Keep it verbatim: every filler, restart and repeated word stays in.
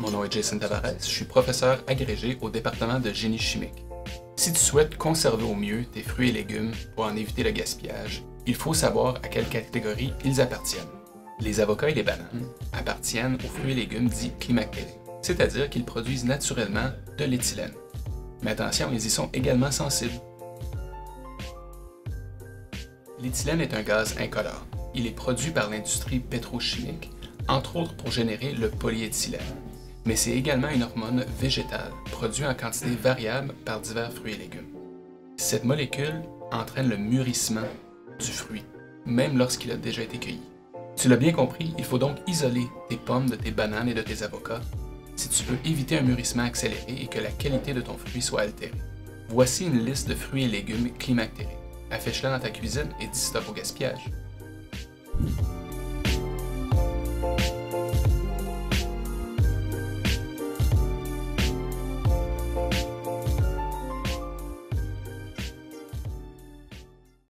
Mon nom est Jason Tavares, je suis professeur agrégé au département de génie chimique. Si tu souhaites conserver au mieux tes fruits et légumes pour en éviter le gaspillage, il faut savoir à quelle catégorie ils appartiennent. Les avocats et les bananes appartiennent aux fruits et légumes dits climactériques, c'est-à-dire qu'ils produisent naturellement de l'éthylène. Mais attention, ils y sont également sensibles. L'éthylène est un gaz incolore. Il est produit par l'industrie pétrochimique, entre autres pour générer le polyéthylène. Mais c'est également une hormone végétale, produite en quantité variable par divers fruits et légumes. Cette molécule entraîne le mûrissement du fruit, même lorsqu'il a déjà été cueilli. Tu l'as bien compris, il faut donc isoler tes pommes de tes bananes et de tes avocats si tu veux éviter un mûrissement accéléré et que la qualité de ton fruit soit altérée. Voici une liste de fruits et légumes climactériques. Affiche-la dans ta cuisine et dis stop au gaspillage.